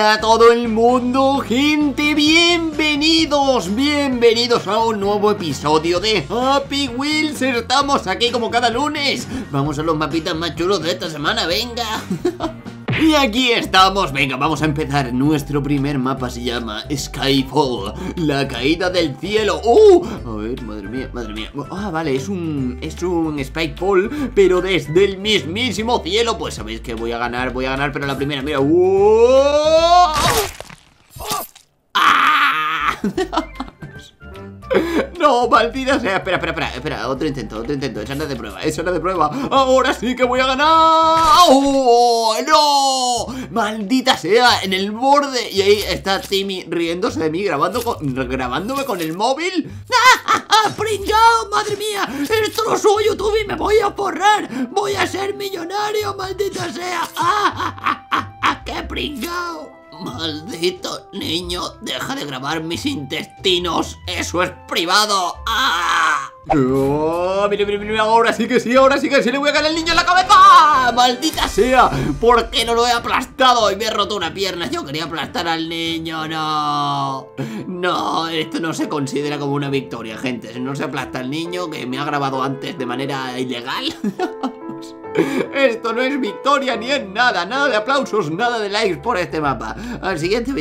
Hola a todo el mundo, gente, bienvenidos a un nuevo episodio de Happy Wheels. Estamos aquí como cada lunes. Vamos a los mapitas más chulos de esta semana, venga. Y aquí estamos, venga, vamos a empezar. Nuestro primer mapa se llama Skyfall, la caída del cielo. A ver, madre mía. Ah, vale, es un Skyfall, pero desde el mismísimo cielo. Pues sabéis que voy a ganar, pero la primera, mira. ¡Ah! No, maldita sea. Espera, otro intento, echarla de prueba, ahora sí que voy a ganar. ¡Oh, no! Maldita sea, en el borde. Y ahí está Timmy riéndose de mí, grabándome con el móvil. ¡Ah! ¡Pringao! ¡Madre mía! Esto lo subo a YouTube y me voy a forrar. Voy a ser millonario, maldita sea. ¡Qué pringao! Maldito niño, deja de grabar mis intestinos. Eso es privado. ¡Ah! Oh, mira, ahora sí que sí le voy a caer al niño en la cabeza. Maldita sea, ¿por qué no lo he aplastado? Y me he roto una pierna. Yo quería aplastar al niño, no, esto no se considera como una victoria, gente. Si no se aplasta al niño, que me ha grabado antes de manera ilegal. Esto no es victoria ni es nada de aplausos, nada de likes por este mapa. Al siguiente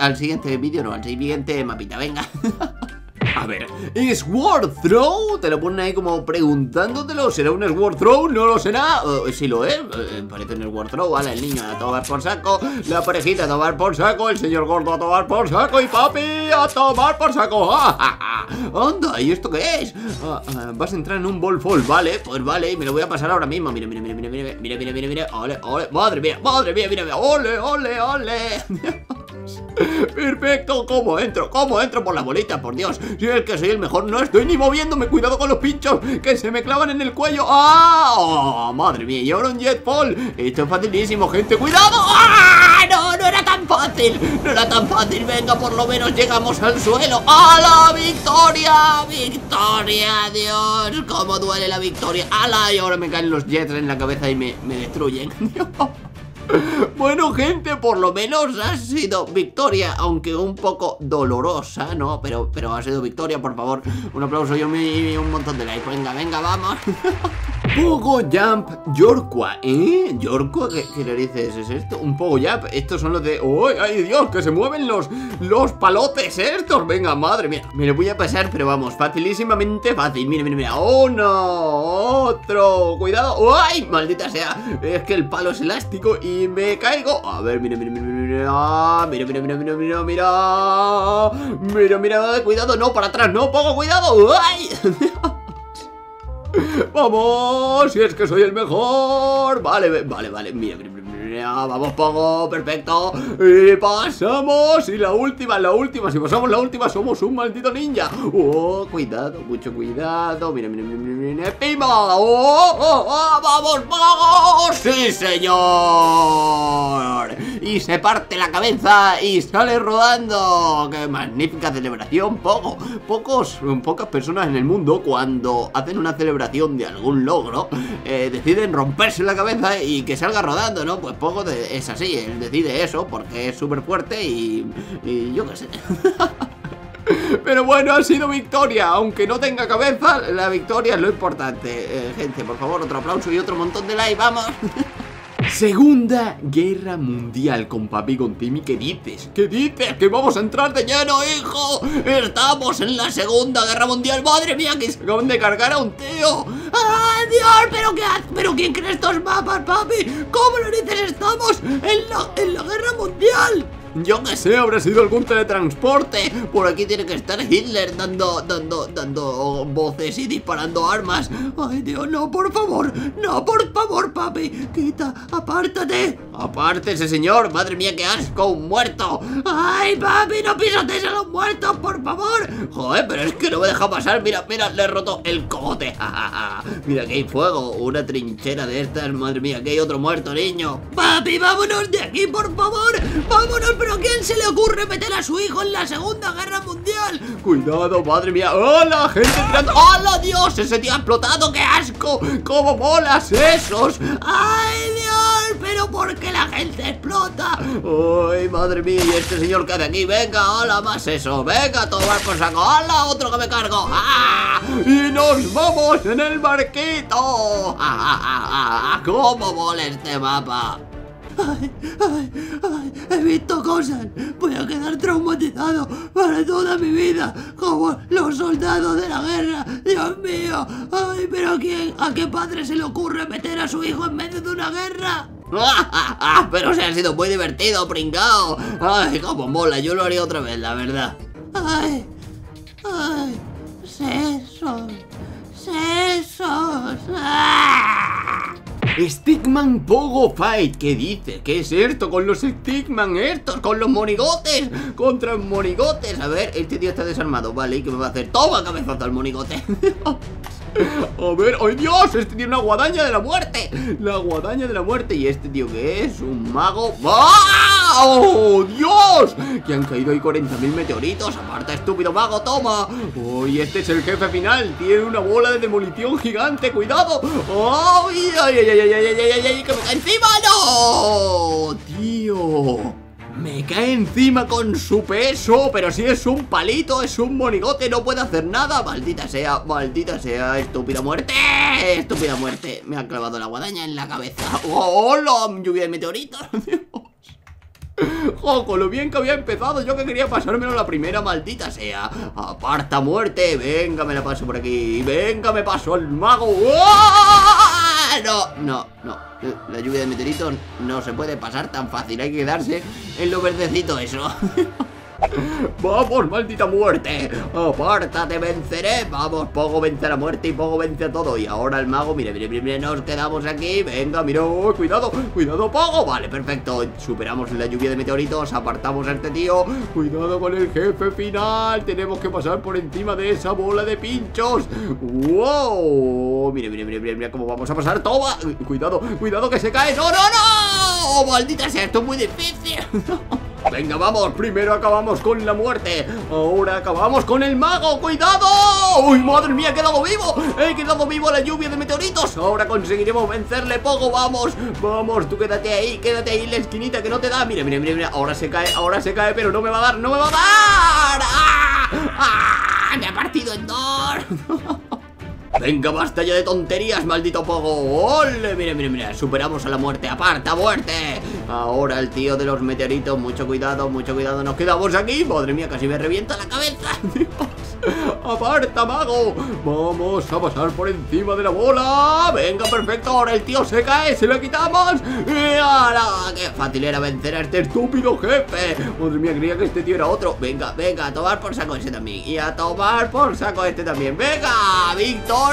mapita, venga. A ver, ¿Sword Throw? Te lo ponen ahí como preguntándotelo. ¿Será un Sword Throw? ¿No lo será? Sí lo es, parece un Sword Throw. Vale, el niño a tomar por saco, la parejita a tomar por saco, el señor gordo a tomar por saco y papi a tomar por saco. Anda, ¿y esto qué es? Vas a entrar en un ball fall, vale, pues vale, me lo voy a pasar ahora mismo. Mira, ole, madre mía, mira, ole. Perfecto, ¿cómo entro por la bolita? Por Dios, si es que soy el mejor, no estoy ni moviéndome. Cuidado con los pinchos, que se me clavan en el cuello. ¡Ah! Madre mía, y ahora un jet fall. Esto es facilísimo, gente, cuidado. ¡Ah! No era tan fácil. Venga, por lo menos llegamos al suelo. ¡A la victoria! Dios, cómo duele la victoria. ¡Hala! Y ahora me caen los jets en la cabeza y me destruyen. Bueno, gente, por lo menos ha sido victoria, aunque un poco dolorosa, ¿no? Pero ha sido victoria, por favor. Un aplauso y un montón de likes. Venga, vamos. Pogo Jump Yorkwa, ¿Yorkwa? ¿Qué narices es esto? Un Pogo Jump, estos son los de... ¡Oh, ay Dios! Que se mueven los palotes estos. Venga, madre mía, me lo voy a pasar, pero vamos, facilísimamente fácil. Mira, ¡oh no! Otro, cuidado. ¡Ay! Maldita sea, es que el palo es elástico y me caigo. A ver, mira, cuidado, no, para atrás, no, Pogo, cuidado. ¡Ay! Vamos, si es que soy el mejor. Vale, mira, vamos, Pogo, perfecto. Y pasamos, y la última, si pasamos la última somos un maldito ninja. Oh, cuidado, mucho cuidado. Mira, ¡pimba! ¡Vamos, Pogo! ¡Sí, señor! Y se parte la cabeza y sale rodando. ¡Qué magnífica celebración, Pogo! Pocas personas en el mundo, cuando hacen una celebración de algún logro, deciden romperse la cabeza y que salga rodando, ¿no? Pues Pogo es así, él decide eso porque es súper fuerte y yo qué sé. Pero bueno, ha sido victoria, aunque no tenga cabeza, la victoria es lo importante. Gente, por favor, otro aplauso y otro montón de like, vamos. Segunda Guerra Mundial con papi y con Timmy. ¿Qué dices? ¿Que vamos a entrar de lleno, hijo? Estamos en la Segunda Guerra Mundial. Madre mía, que se acaban de cargar a un tío. ¡Ah, Dios! ¿Pero qué hace? ¿Pero quién crea estos mapas, papi? ¿Cómo lo dices? Estamos en la Guerra Mundial. Yo que sé, habrá sido algún teletransporte. Por aquí tiene que estar Hitler dando voces y disparando armas. Ay, Dios, no, por favor, papi. Quita, apártate. Apártese, señor, madre mía, qué asco, un muerto. Ay, papi, no pisotees a los muertos, por favor. Joder, pero es que no me deja pasar. Mira, le he roto el cogote. Mira que hay fuego, una trinchera de estas. Madre mía, que hay otro muerto, niño. Papi, vámonos de aquí, por favor. Vámonos, pero ¿a quién se le ocurre meter a su hijo en la Segunda Guerra Mundial? Cuidado, madre mía. ¡Hola, gente tirando! ¡Hola, Dios! Ese tío ha explotado, ¡qué asco! ¡Cómo molas esos! ¡Ay, Dios! ¿Pero por qué la gente explota? ¡Ay, madre mía! ¿Y este señor que hace aquí? Venga, hola, más eso. Venga, tomar por saco. ¡Hola, otro que me cargo! ¡Ah! ¡Y nos vamos en el barquito! ¡Ah! ¡Cómo mola este mapa! Ay, he visto cosas. Voy a quedar traumatizado para toda mi vida, como los soldados de la guerra. Dios mío. Ay, pero ¿a qué padre se le ocurre meter a su hijo en medio de una guerra? Pero se ha sido muy divertido, pringao. Ay, cómo mola, yo lo haría otra vez, la verdad. Ay, sesos. ¡Ah! Stickman Pogo Fight, ¿qué dice? ¿Qué es esto con los Stickman estos? Con los monigotes, contra monigotes. A ver, este tío está desarmado, vale, ¿y qué me va a hacer? ¡Toma, cabezazo al monigote! A ver, ¡ay Dios! Este tiene una guadaña de la muerte. La guadaña de la muerte. ¿Y este tío qué es? ¿Un mago? ¡Oh, Dios! Que han caído ahí 40.000 meteoritos. Aparta, estúpido mago, toma. ¡Oh, y este es el jefe final! Tiene una bola de demolición gigante, cuidado. ¡Ay, ay, ay, ay, ay, ay, ay, ay, ay! ¡Que me cae encima! ¡No! ¡Tío! Me cae encima con su peso. Pero si es un palito, es un monigote, no puede hacer nada. Maldita sea, estúpida muerte. Estúpida muerte. Me ha clavado la guadaña en la cabeza. ¡Hola! Lluvia de meteoritos. ¡Jo! Con lo bien que había empezado, yo que quería pasármelo la primera, maldita sea. Aparta, muerte. Venga, me la paso por aquí. Venga, me paso al mago. No. La lluvia de meteoritos no se puede pasar tan fácil. Hay que quedarse en lo verdecito eso. ¡Vamos, maldita muerte! ¡Apártate, venceré! Vamos, Pogo vence a la muerte y Pogo vence a todo. Y ahora el mago, mire, nos quedamos aquí. Venga, mira, oh, cuidado, Pogo. Vale, perfecto, superamos la lluvia de meteoritos. Apartamos a este tío. Cuidado con el jefe final. Tenemos que pasar por encima de esa bola de pinchos. ¡Wow! Mira cómo vamos a pasar. ¡Toma! Cuidado que se cae. ¡No! ¡Maldita sea, esto es muy difícil! Venga, vamos, primero acabamos con la muerte. Ahora acabamos con el mago, ¡cuidado! ¡Uy, madre mía, he quedado vivo! He quedado vivo a la lluvia de meteoritos. Ahora conseguiremos vencerle, Pogo, vamos. Vamos, tú quédate ahí en la esquinita que no te da. Mira, ahora se cae, pero no me va a dar, Me ha partido en dos. Venga, basta ya de tonterías, maldito Pogo. ¡Ole! Mira, superamos a la muerte. ¡Aparta, muerte! Ahora el tío de los meteoritos. Mucho cuidado, nos quedamos aquí. Madre mía, casi me revienta la cabeza. Dios. ¡Aparta, mago! Vamos a pasar por encima de la bola. Venga, perfecto, ahora el tío se cae. Se lo quitamos. ¡Y ahora! ¡Qué fácil era vencer a este estúpido jefe! Madre mía, creía que este tío era otro. Venga, a tomar por saco ese también. Y a tomar por saco este también. ¡Venga! ¡Victoria!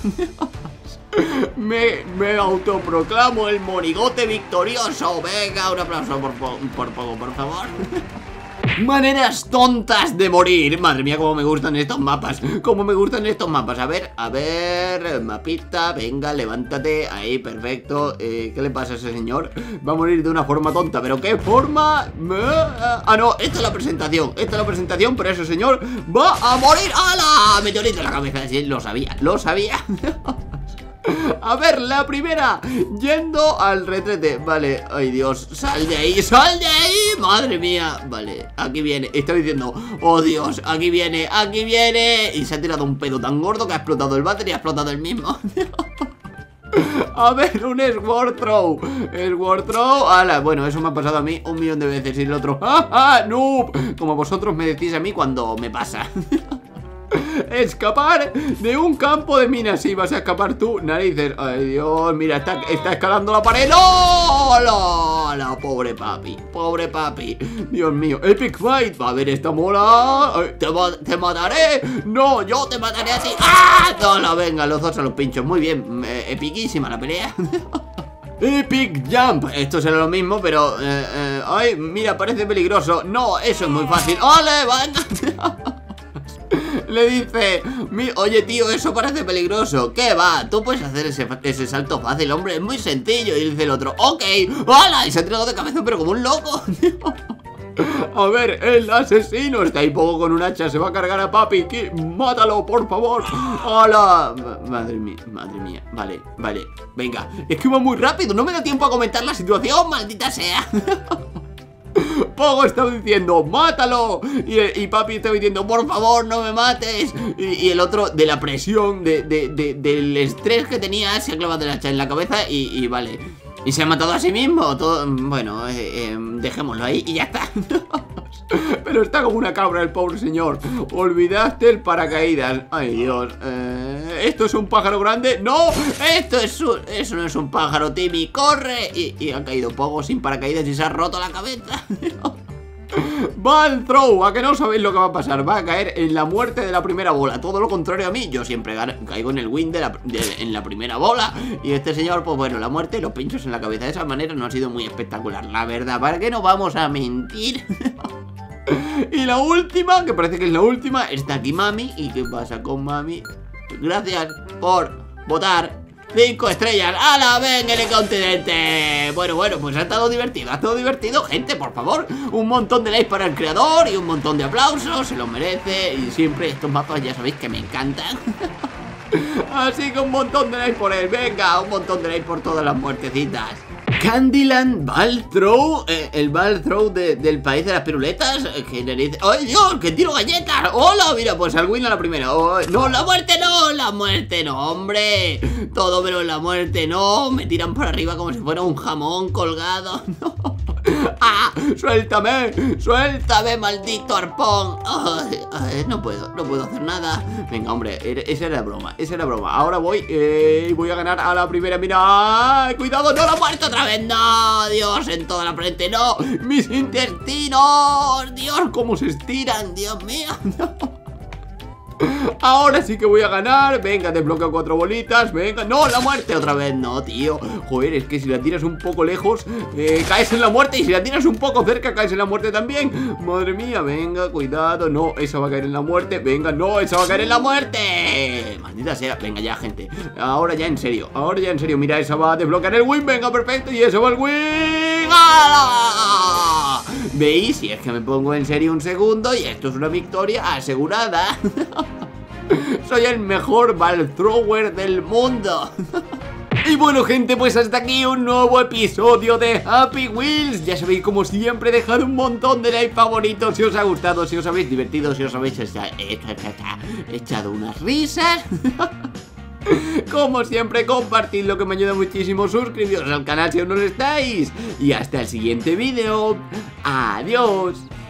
Me autoproclamo el monigote victorioso. Venga, un aplauso por Pogo, por favor. Maneras tontas de morir. Madre mía, cómo me gustan estos mapas. A ver, mapita. Venga, levántate. Ahí, perfecto. ¿Qué le pasa a ese señor? Va a morir de una forma tonta. ¿Pero qué forma? No, esta es la presentación. Pero ese señor va a morir. ¡Hala! Meteorito en la cabeza. Sí, lo sabía. A ver, la primera, yendo al retrete. Vale, ay Dios, sal de ahí, madre mía. Vale, aquí viene, está diciendo, oh Dios, aquí viene. Y se ha tirado un pedo tan gordo que ha explotado el váter y ha explotado el mismo. A ver, un Sword Throw. Ala, bueno, eso me ha pasado a mí 1.000.000 de veces. Y el otro, ¡ja, noob! Como vosotros me decís a mí cuando me pasa. Escapar de un campo de minas. Sí, vas a escapar tú, narices. Ay Dios, mira, está escalando la pared. ¡No! ¡No! Pobre papi. Dios mío, Epic Fight. A ver, esta mola. Te mataré. No, yo te mataré así. ¡Ah! No, venga, los dos a los pinchos. Muy bien, epiquísima la pelea. Epic Jump. Esto será lo mismo, pero ay, mira, parece peligroso. No, eso es muy fácil. ¡Ole, venga! Le dice, oye tío, eso parece peligroso. ¿Qué va? Tú puedes hacer ese salto fácil, hombre, es muy sencillo. Y dice el otro, ok, ¡hola! Y se ha tirado de cabeza pero como un loco. A ver, el asesino está ahí poco con un hacha. Se va a cargar a papi. Mátalo, por favor. ¡Hola! Madre mía. Vale. Venga, es que va muy rápido. No me da tiempo a comentar la situación, maldita sea. Pogo estaba diciendo, ¡mátalo! Y papi estaba diciendo, por favor, no me mates. Y el otro, de la presión, del estrés que tenía, se ha clavado el hacha en la cabeza y vale. Y se ha matado a sí mismo. Bueno, dejémoslo ahí y ya está. Pero está como una cabra el pobre señor. Olvidaste el paracaídas. Ay, Dios. ¿Esto es un pájaro grande? ¡No! Eso no es un pájaro, Timmy. ¡Corre! Y ha caído Pogo sin paracaídas y se ha roto la cabeza. Ball throw, a que no sabéis lo que va a pasar. Va a caer en la muerte de la primera bola. Todo lo contrario a mí, yo siempre caigo en el win en la primera bola. Y este señor, pues bueno, la muerte y los pinchos en la cabeza. De esa manera no ha sido muy espectacular, la verdad. ¿Para qué no vamos a mentir? Y la última, que parece que es la última, está aquí Mami. ¿Y qué pasa con Mami? Gracias por votar 5 estrellas. ¡Hala! ¡Venga en el continente! Bueno, pues ha estado divertido, gente, por favor. Un montón de likes para el creador y un montón de aplausos. Se lo merece. Y siempre estos mapas ya sabéis que me encantan. Así que un montón de likes por él. Venga, un montón de likes por todas las muertecitas. Candyland Ball Throw, el Ball Throw del país de las piruletas. ¿Qué narices? ¡Ay, Dios! ¡Que tiro galletas! ¡Hola! Mira, pues al win a la primera. ¡Oh! ¡No, la muerte no! ¡La muerte no, hombre! Todo menos la muerte no. Me tiran por arriba como si fuera un jamón colgado. ¡No! ¡Ah! ¡Suéltame! ¡Suéltame, maldito arpón! Ay, no puedo hacer nada. Venga, hombre, esa era broma. Ahora voy a ganar a la primera. Mira, ¡ay, cuidado! ¡No, la muerte otra vez! ¡No! ¡Dios, en toda la frente! ¡No! ¡Mis intestinos! ¡Dios, cómo se estiran! ¡Dios mío! ¡No! Ahora sí que voy a ganar. Venga, desbloqueo 4 bolitas. Venga, no, la muerte otra vez. No, tío, joder, es que si la tiras un poco lejos caes en la muerte. Y si la tiras un poco cerca caes en la muerte también. Madre mía, venga, cuidado. No, esa va a caer en la muerte. Venga, no, esa va a caer en la muerte. Maldita sea, venga ya, gente. Ahora ya en serio, mira, esa va a desbloquear el win. Venga, perfecto, y ese va el win. ¡Ah! ¿Veis? Si es que me pongo en serio un segundo y esto es una victoria asegurada. Soy el mejor ball thrower del mundo. Y bueno, gente, pues hasta aquí un nuevo episodio de Happy Wheels. Ya sabéis, como siempre, dejad un montón de like favoritos si os ha gustado, si os habéis divertido, si os habéis echado unas risas. Como siempre, compartid lo que me ayuda muchísimo. Suscribiros al canal si aún no lo estáis. Y hasta el siguiente vídeo. Adiós.